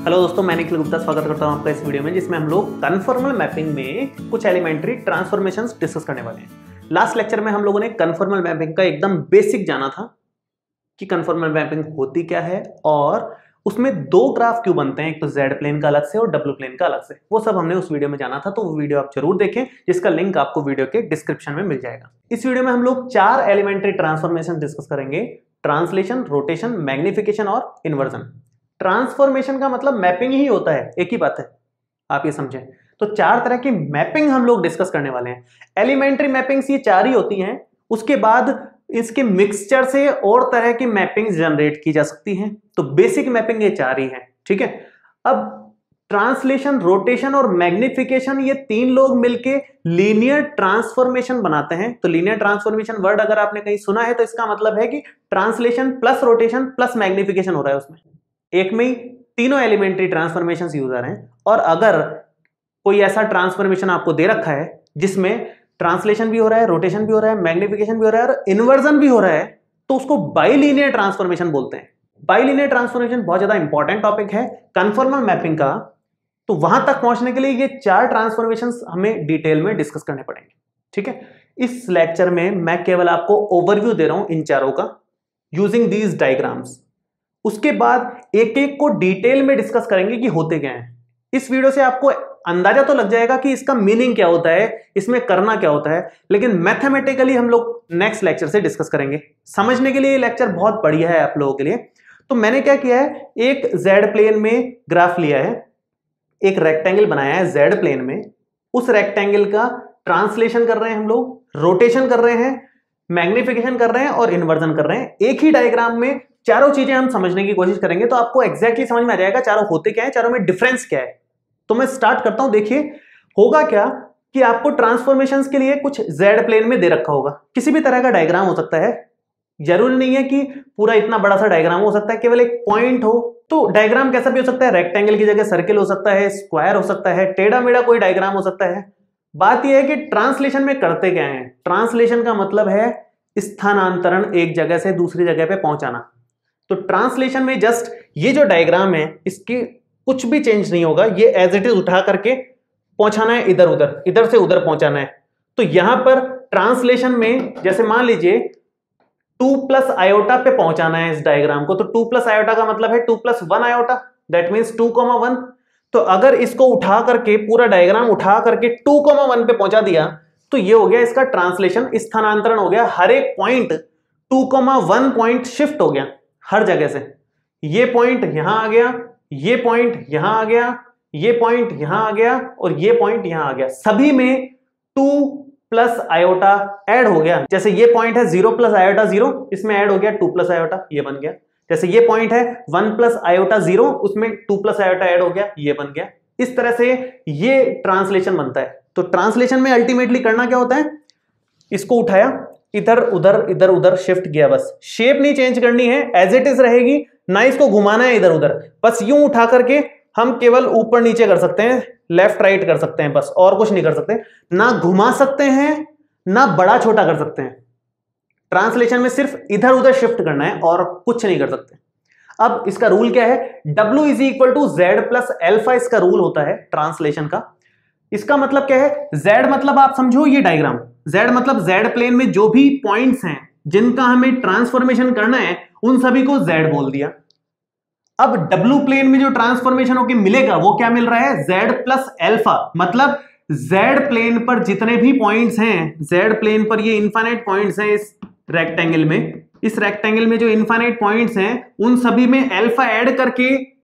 Hello दोस्तों, मैं निखिल गुप्ता स्वागत करता हूं आपका इस वीडियो में, जिसमें हम लोग कन्फॉर्मल मैपिंग में कुछ एलिमेंट्री ट्रांसफॉर्मेशंस डिस्कस करने वाले हैं। लास्ट लेक्चर में हम लोगों ने कन्फॉर्मल मैपिंग का एकदम बेसिक जाना था कि कन्फॉर्मल मैपिंग होती क्या है और उसमें दो ग्राफ क्यों बनते हैं, एक तो जेड प्लेन का अलग से और डब्ल्यू प्लेन का अलग से। वो सब हमने उस वीडियो में जाना था, तो वो वीडियो आप जरूर देखें, जिसका लिंक आपको वीडियो के डिस्क्रिप्शन में मिल जाएगा। इस वीडियो में हम लोग 4 एलिमेंट्री ट्रांसफॉर्मेशन डिस्कस करेंगे: ट्रांसलेशन, रोटेशन, मैग्निफिकेशन और इन्वर्जन। ट्रांसफॉर्मेशन का मतलब मैपिंग ही होता है, एक ही बात है, आप ये समझें। तो 4 तरह की मैपिंग हम लोग डिस्कस करने वाले हैं। एलिमेंट्री मैपिंग्स ये 4 ही होती हैं, उसके बाद इसके मिक्सचर से और तरह की मैपिंग्स जनरेट की जा सकती हैं। तो बेसिक मैपिंग ये 4 ही हैं, ठीक है। अब ट्रांसलेशन, रोटेशन और मैग्निफिकेशन, ये 3 लोग मिलके लीनियर ट्रांसफॉर्मेशन बनाते हैं। तो लीनियर ट्रांसफॉर्मेशन वर्ड अगर आपने कहीं सुना है तो इसका मतलब है कि translation plus rotation plus magnification हो रहा है उसमें, एक में ही तीनों एलिमेंट्री ट्रांसफॉर्मेशन यूज आ रहे हैं। और अगर कोई ऐसा ट्रांसफॉर्मेशन आपको दे रखा है जिसमें ट्रांसलेशन भी हो रहा है, रोटेशन भी हो रहा है, मैग्निफिकेशन भी हो रहा है और इन्वर्जन भी हो रहा है, तो उसको बाइलिनियर ट्रांसफॉर्मेशन बोलते हैं। बाइलिनियर ट्रांसफॉर्मेशन बहुत ज्यादा इंपॉर्टेंट टॉपिक है कन्फॉर्मल मैपिंग का। तो वहां तक पहुंचने के लिए ये 4 ट्रांसफॉर्मेशंस हमें डिटेल में डिस्कस करने पड़ेंगे, ठीक है। इस लेक्चर में मैं केवल आपको ओवरव्यू दे रहा हूं इन चारों का, यूजिंग दीज डायग्राम्स। उसके बाद एक एक को डिटेल में डिस्कस करेंगे कि होते क्या हैं। इस वीडियो से आपको अंदाजा तो लग जाएगा कि इसका मीनिंग क्या होता है, इसमें करना क्या होता है, लेकिन मैथमेटिकली हम लोग नेक्स्ट लेक्चर से डिस्कस करेंगे। समझने के लिए ये लेक्चर बहुत बढ़िया है आप लोगों के लिए। तो मैंने क्या किया है, एक जेड प्लेन में ग्राफ लिया है, एक रेक्टेंगल बनाया है जेड प्लेन में, उस रेक्टेंगल का ट्रांसलेशन कर रहे हैं हम लोग, रोटेशन कर रहे हैं, मैग्निफिकेशन कर रहे हैं और इन्वर्जन कर रहे हैं। एक ही डायग्राम में चारों चीजें हम समझने की कोशिश करेंगे, तो आपको एग्जैक्टली समझ में आ जाएगा चारों होते क्या है, चारों में डिफरेंस क्या है। तो मैं स्टार्ट करता हूं। देखिए होगा क्या कि आपको ट्रांसफॉर्मेशंस के लिए कुछ जेड प्लेन में दे रखा होगा, किसी भी तरह का डायग्राम हो सकता है, जरूरी नहीं है कि पूरा इतना बड़ा सा डायग्राम हो सकता है, केवल एक पॉइंट हो। तो डायग्राम कैसा भी हो सकता है, रेक्टेंगल की जगह सर्किल हो सकता है, स्क्वायर हो सकता है, टेढ़ा मेढ़ा कोई डायग्राम हो सकता है। बात यह है कि ट्रांसलेशन में करते क्या है। ट्रांसलेशन का मतलब है स्थानांतरण, एक जगह से दूसरी जगह पे पहुंचाना। तो ट्रांसलेशन में जस्ट ये जो डायग्राम है इसकी कुछ भी चेंज नहीं होगा, ये एज इट इज उठा करके पहुंचाना है इधर उधर, इधर से उधर पहुंचाना है। तो यहां पर ट्रांसलेशन में जैसे मान लीजिए 2 प्लस आयोटा पे पहुंचाना है इस डायग्राम को, तो 2 प्लस आयोटा का मतलब है 2 प्लस 1 आयोटा, दैट मीन्स 2,1। तो अगर इसको उठा करके पूरा डायग्राम उठा करके 2,1 पे पहुंचा दिया तो ये हो गया इसका ट्रांसलेशन, स्थानांतरण हो गया। हर एक पॉइंट 2,1 पॉइंट शिफ्ट हो गया हर जगह से। ये पॉइंट यहां आ गया, ये पॉइंट यहां आ गया, ये पॉइंट यहां आ गया और ये पॉइंट यहां आ गया। सभी में 2 प्लस आयोटा ऐड हो गया। जैसे ये पॉइंट है 0 प्लस आयोटा 0, इसमें ऐड हो गया 2 प्लस आयोटा, ये बन गया। जैसे ये पॉइंट है 1 प्लस आयोटा 0, उसमें 2 प्लस आयोटा ऐड हो गया, ये बन गया। इस तरह से ये ट्रांसलेशन बनता है। तो ट्रांसलेशन में अल्टीमेटली करना क्या होता है, इसको उठाया, इधर उधर शिफ्ट किया, बस शेप नहीं चेंज करनी है, एज इट इज रहेगी, ना इसको घुमाना है इधर उधर। बस यूं उठा करके हम केवल ऊपर नीचे कर सकते हैं, लेफ्ट राइट कर सकते हैं, बस और कुछ नहीं कर सकते। ना घुमा सकते हैं, ना बड़ा छोटा कर सकते हैं। ट्रांसलेशन में सिर्फ इधर उधर शिफ्ट करना है और कुछ नहीं कर सकते। अब इसका रूल क्या है, W is equal to Z plus alpha, इसका रूल होता है ट्रांसलेशन का। इसका मतलब क्या है, Z मतलब आप समझो ये डायग्राम, Z मतलब Z प्लेन में जो भी पॉइंट्स हैं जिनका हमें ट्रांसफॉर्मेशन करना है उन सभी को Z बोल दिया। अब W प्लेन में जो ट्रांसफॉर्मेशन होके मिलेगा वो क्या मिल रहा है, Z प्लस एल्फा। मतलब Z प्लेन पर जितने भी पॉइंट्स हैं, Z प्लेन पर ये इनफाइनाइट पॉइंट्स हैं इस रेक्टेंगल में, इस रेक्टेंगल में जो इनफाइनाइट पॉइंट्स हैं उन सभी में एल्फा ऐड करके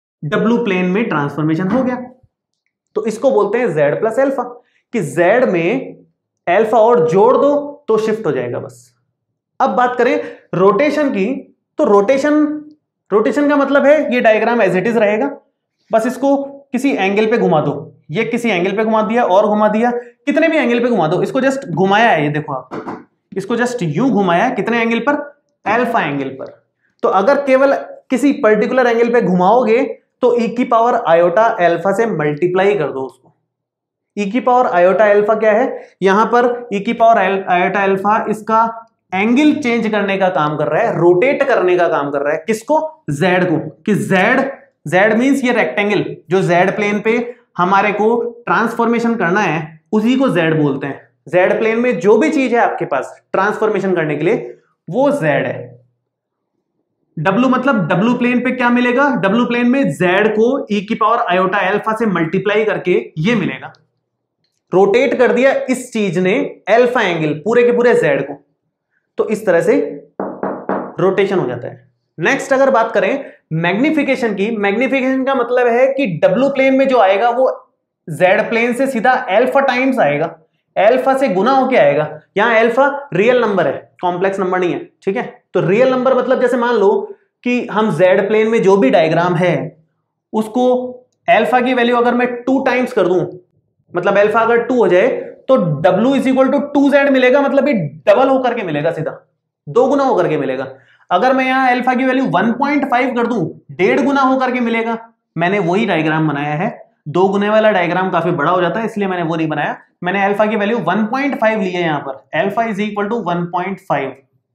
W प्लेन में ट्रांसफॉर्मेशन हो गया। तो इसको बोलते हैं Z प्लस एल्फा, कि Z में एल्फा और जोड़ दो तो शिफ्ट हो जाएगा बस। अब बात करें रोटेशन की, तो रोटेशन का मतलब है ये डायग्राम एज इट इज रहेगा, बस इसको किसी एंगल पे घुमा दो। ये किसी एंगल पे घुमा दिया और घुमा दिया, कितने भी एंगल पे घुमा दो, इसको जस्ट घुमाया है, ये देखो आप, इसको जस्ट यूं घुमाया, कितने एंगल पर, एल्फा एंगल पर। तो अगर केवल किसी पर्टिकुलर एंगल पे घुमाओगे तो e की पावर आयोटा एल्फा से मल्टीप्लाई कर दो उसको। e की पावर आयोटा एल्फा क्या है, यहां पर e की पावर आयोटा एल्फा इसका एंगल चेंज करने का काम कर रहा है, रोटेट करने का काम कर रहा है। किसको? Z को, कि Z जेड मीन्स ये रेक्टेंगल जो जेड प्लेन पे हमारे को ट्रांसफॉर्मेशन करना है उसी को जेड बोलते हैं। जेड प्लेन में जो भी चीज है आपके पास ट्रांसफॉर्मेशन करने के लिए वो जेड है। डब्लू मतलब डब्लू प्लेन पे क्या मिलेगा, डब्लू प्लेन में जेड को ई की पावर आयोटा एल्फा से मल्टीप्लाई करके ये मिलेगा। रोटेट कर दिया इस चीज ने एल्फा एंगल पूरे के पूरे जेड को, तो इस तरह से रोटेशन हो जाता है। नेक्स्ट अगर बात करें मैग्निफिकेशन की, मैग्निफिकेशन का मतलब है कि डब्लू प्लेन में जो आएगा वो जेड प्लेन से सीधा एल्फा टाइम्स आएगा, एल्फा से गुना होके आएगा। यहां एल्फा रियल नंबर है, कॉम्प्लेक्स नंबर नहीं है, ठीक है। तो रियल नंबर मतलब जैसे मान लो कि हम जेड प्लेन में जो भी डायग्राम है उसको एल्फा की वैल्यू अगर मैं 2 टाइम्स कर दूं, मतलब एल्फा अगर 2 हो जाए तो W is equal to 2Z मिलेगा, मतलब ये डबल होकर के मिलेगा, सीधा 2 गुना होकर के मिलेगा। अगर मैं यहां एल्फा की वैल्यू 1.5 कर दूं 1.5 गुना होकर के मिलेगा। मैंने वही डायग्राम बनाया है, 2 गुने वाला डायग्राम काफी बड़ा हो जाता है इसलिए मैंने वो नहीं बनाया। मैंने एल्फा की वैल्यू 1.5 ली है यहां पर, एल्फा इज इक्वल टू 1.5,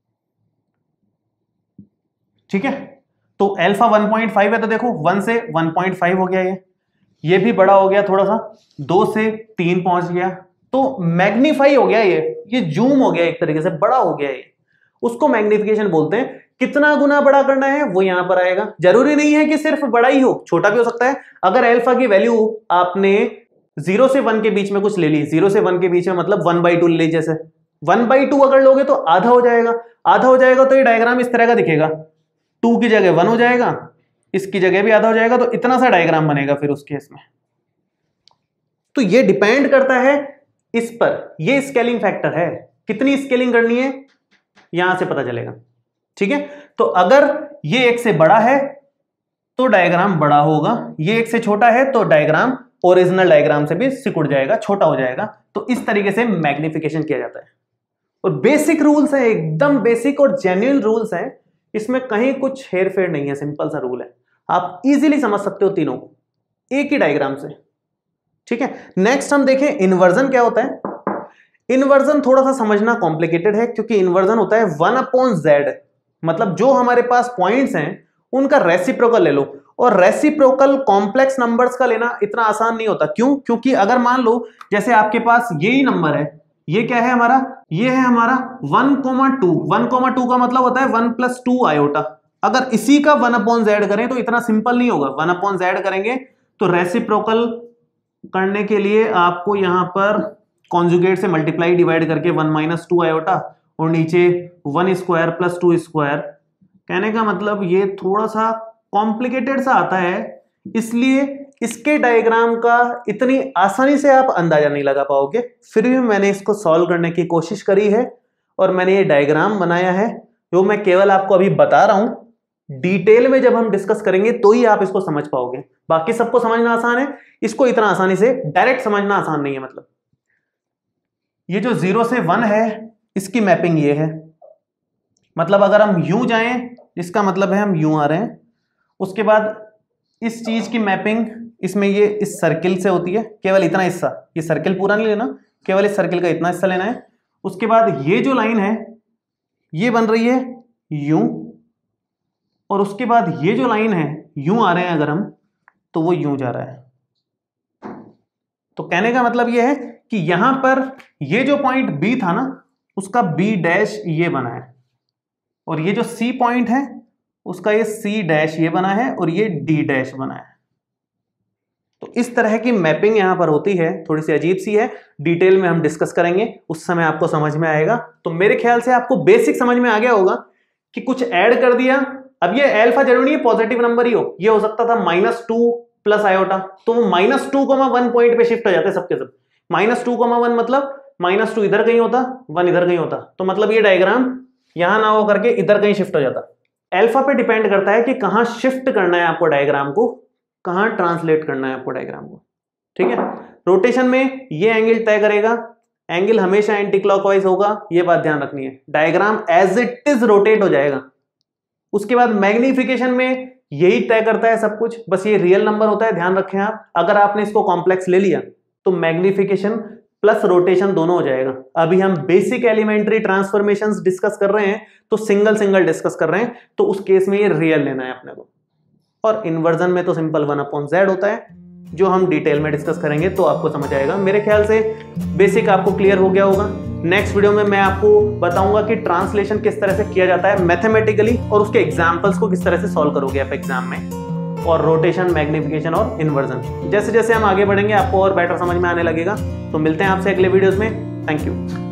ठीक है। तो एल्फा 1.5 है तो देखो 1 से 1.5 हो गया, ये भी बड़ा हो गया थोड़ा सा, 2 से 3 पहुंच गया, तो मैग्नीफाई हो गया, ये जूम हो गया, एक तरीके से बड़ा हो गया ये, उसको मैग्निफिकेशन बोलते हैं। कितना गुना बड़ा करना है वो यहां पर आएगा, जरूरी नहीं है कि सिर्फ बड़ा ही हो, छोटा भी हो सकता है। अगर एल्फा की वैल्यू आपने 0 से 1 के बीच में कुछ ले ली, 0 से 1 के बीच में मतलब 1/2 ले ली, जैसे 1/2 अगर लोगे तो आधा हो जाएगा, आधा हो जाएगा तो ये डायग्राम इस तरह का दिखेगा, 2 की जगह 1 हो जाएगा, इसकी जगह भी आधा हो जाएगा, तो इतना सा डायग्राम बनेगा फिर उस केस में। तो ये डिपेंड करता है इस पर, ये स्केलिंग फैक्टर है, कितनी स्केलिंग करनी है यहां से पता चलेगा, ठीक है। तो अगर ये 1 से बड़ा है तो डायग्राम बड़ा होगा, ये 1 से छोटा है तो डायग्राम ओरिजिनल डायग्राम से भी सिकुड़ जाएगा, छोटा हो जाएगा। तो इस तरीके से मैग्निफिकेशन किया जाता है। और बेसिक रूल्स है, एकदम बेसिक और जेन्युइन रूल्स हैं, इसमें कहीं कुछ हेर फेर नहीं है, सिंपल सा रूल है, आप इजीली समझ सकते हो तीनों को एक ही डायग्राम से, ठीक है। नेक्स्ट हम देखें इन्वर्जन क्या होता है। इन्वर्जन थोड़ा सा समझना कॉम्प्लिकेटेड है, क्योंकि इन्वर्जन होता है 1/z, मतलब जो हमारे पास पॉइंट्स हैं उनका रेसिप्रोकल ले लो। और रेसिप्रोकल कॉम्प्लेक्स नंबर्स का लेना इतना आसान नहीं होता, क्यों? क्योंकि अगर मान लो जैसे आपके पास यही नंबर है, ये क्या है हमारा, ये है हमारा 1,2, 1,2 का मतलब होता है 1 + 2 आयोटा। अगर इसी का 1/z करें तो इतना सिंपल नहीं होगा, 1/z करेंगे तो रेसिप्रोकल करने के लिए आपको यहां पर कॉन्जुगेट से मल्टीप्लाई डिवाइड करके 1 - 2 आयोटा और नीचे 1² + 2²। कहने का मतलब ये थोड़ा सा कॉम्प्लिकेटेड सा आता है, इसलिए इसके डायग्राम का इतनी आसानी से आप अंदाजा नहीं लगा पाओगे। फिर भी मैंने इसको सॉल्व करने की कोशिश करी है और मैंने ये डायग्राम बनाया है, जो मैं केवल आपको अभी बता रहा हूं। डिटेल में जब हम डिस्कस करेंगे तो ही आप इसको समझ पाओगे, बाकी सबको समझना आसान है, इसको इतना आसानी से डायरेक्ट समझना आसान नहीं है। मतलब ये जो 0 से 1 है इसकी मैपिंग ये है, मतलब अगर हम यूं जाएं इसका मतलब है हम यूं आ रहे हैं। उसके बाद इस चीज की मैपिंग इसमें ये इस सर्किल से होती है, केवल इतना हिस्सा, ये सर्किल पूरा नहीं लेना, केवल इस सर्किल का इतना हिस्सा लेना है। उसके बाद ये जो लाइन है ये बन रही है यूं, और उसके बाद ये जो लाइन है यूं आ रहे हैं अगर हम, तो वो यूं जा रहा है। तो कहने का मतलब ये है कि यहां पर ये जो पॉइंट बी था ना उसका B' ये बना है, और ये जो C पॉइंट है उसका ये C' ये बना है, और ये D' बना है। तो इस तरह की मैपिंग यहां पर होती है, थोड़ी सी अजीब सी है, डिटेल में हम डिस्कस करेंगे, उस समय आपको समझ में आएगा। तो मेरे ख्याल से आपको बेसिक समझ में आ गया होगा कि कुछ ऐड कर दिया। अब ये एल्फा जरूरी नहीं है पॉजिटिव नंबर ही हो, ये हो सकता था -2 + आयोटा, तो वो -2,1 पॉइंट पे शिफ्ट हो जाते सबके सब। -2,1 मतलब -2 इधर कहीं होता, 1 इधर कहीं होता, तो मतलब ये डायग्राम यहां ना हो करके इधर कहीं शिफ्ट हो जाता। एल्फा पे डिपेंड करता है कि कहां शिफ्ट करना है आपको डायग्राम को, कहां ट्रांसलेट करना है आपको डायग्राम को, ठीक है। रोटेशन में ये एंगल तय करेगा, एंगल हमेशा एंटी क्लॉकवाइज होगा, ये बात ध्यान रखनी है। Diagram as it is rotate हो जाएगा। उसके बाद मैग्निफिकेशन में यही तय करता है सब कुछ, बस ये रियल नंबर होता है, ध्यान रखें आप। अगर आपने इसको कॉम्प्लेक्स ले लिया तो मैग्निफिकेशन प्लस रोटेशन दोनों हो जाएगा। अभी हम बेसिक एलिमेंट्री ट्रांसफॉर्मेशंस डिस्कस कर रहे हैं, तो सिंगल सिंगल डिस्कस कर रहे हैं, तो उस केस में ये रियल लेना है अपने को। और इन्वर्जन में तो सिंपल 1/z होता है, जो हम डिटेल में डिस्कस करेंगे तो आपको समझ आएगा। मेरे ख्याल से बेसिक आपको क्लियर हो गया होगा। नेक्स्ट वीडियो में मैं आपको बताऊंगा कि ट्रांसलेशन किस तरह से किया जाता है मैथमेटिकली, और उसके एग्जाम्पल्स को किस तरह से सॉल्व करोगे आप एग्जाम में, और रोटेशन, मैग्निफिकेशन और इन्वर्जन। जैसे जैसे हम आगे बढ़ेंगे आपको और बेटर समझ में आने लगेगा। तो मिलते हैं आपसे अगले वीडियोस में। Thank you.